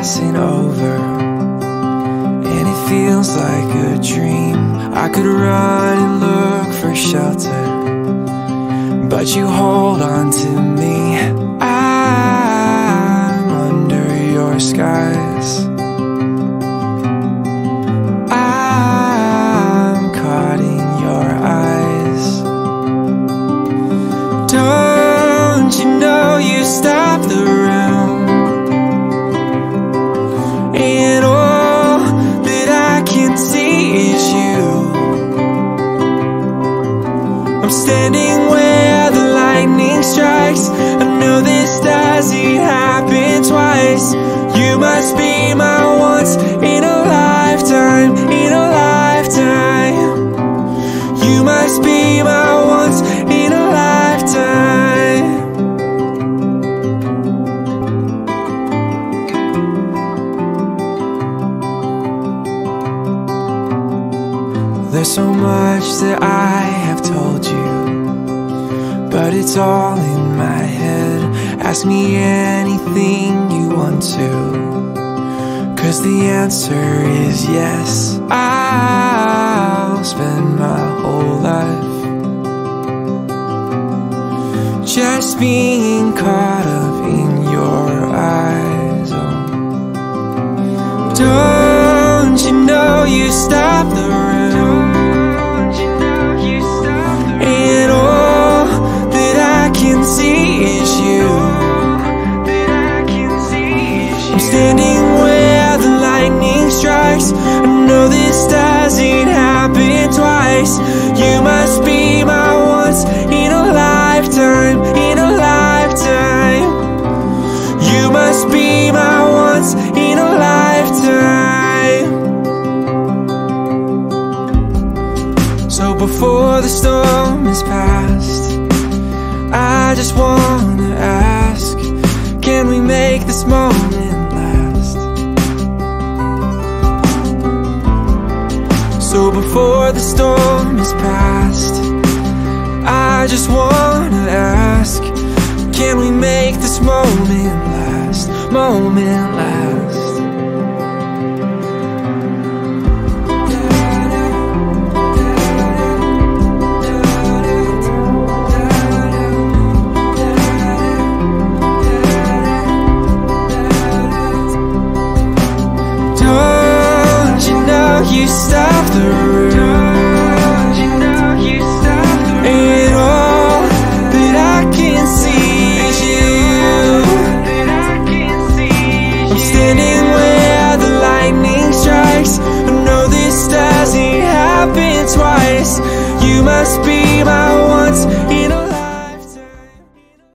passing over, and it feels like a dream. I could run and look for shelter, but you hold on to me. I'm under your skies. I'm caught in your eyes. Don't you know you stop the room, and all that I can see is you. I'm standing where the lightning strikes. I know this doesn't happen twice. You must be my once in a lifetime, in a lifetime. You must be my once in a lifetime. There's so much that I have told you, but it's all in my head. Ask me anything you want to, 'cause the answer is yes. I'll spend my whole life just being caught up in your eyes. Oh. Don't you know you stop the room, and all that I can see is you. I'm standing where the lightning strikes. I know this doesn't happen twice. You must be my once in a lifetime, in a lifetime. You must be my once in a lifetime. So before the storm is past, I just wanna ask, can we make this moment last? So before the storm is past, I just wanna ask, can we make this moment last? Moment last. You stop the room, and all that I can see is you. I'm standing where the lightning strikes. I know this doesn't happen twice. You must be my once